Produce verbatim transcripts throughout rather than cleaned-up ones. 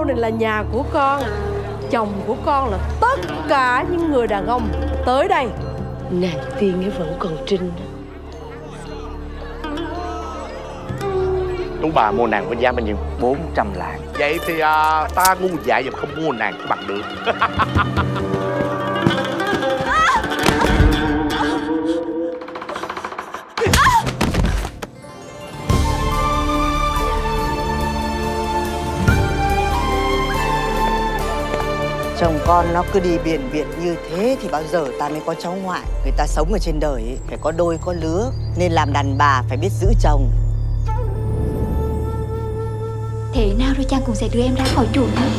này là nhà của con. Chồng của con là tất cả những người đàn ông tới đây. Nàng tiên ấy vẫn còn trinh. Tú bà mua nàng với giá bao nhiêu? Bốn trăm lạng. Vậy thì à, ta ngu dại và không mua nàng bằng được. Chồng con nó cứ đi biển biệt như thế thì bao giờ ta mới có cháu ngoại. Người ta sống ở trên đời ấy, phải có đôi có lứa. Nên làm đàn bà phải biết giữ chồng. Thế nào rồi chàng cũng sẽ đưa em ra khỏi chuồng nữa.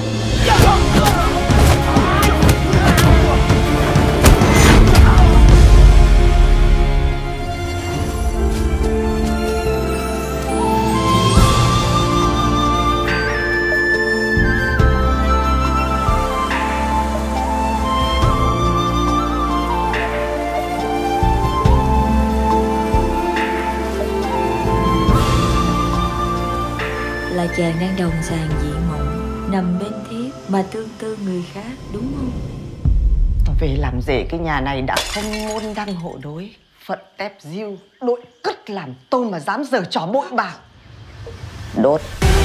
Là chàng đang đồng sàng dị mộng, nằm bên thiếp mà tương tư người khác, đúng không? Về làm rể cái nhà này đã không môn đăng hộ đối, phận tép diêu, đội cất làm tôn mà dám giở trò bội bạc. Đốt.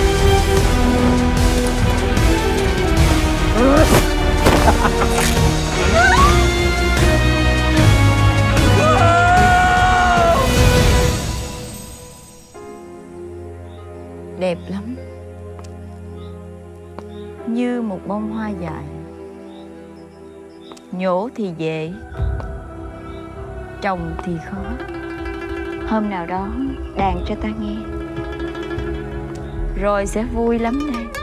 Đẹp lắm. Như một bông hoa dại. Nhổ thì dễ, trồng thì khó. Hôm nào đó đàn cho ta nghe, rồi sẽ vui lắm đây.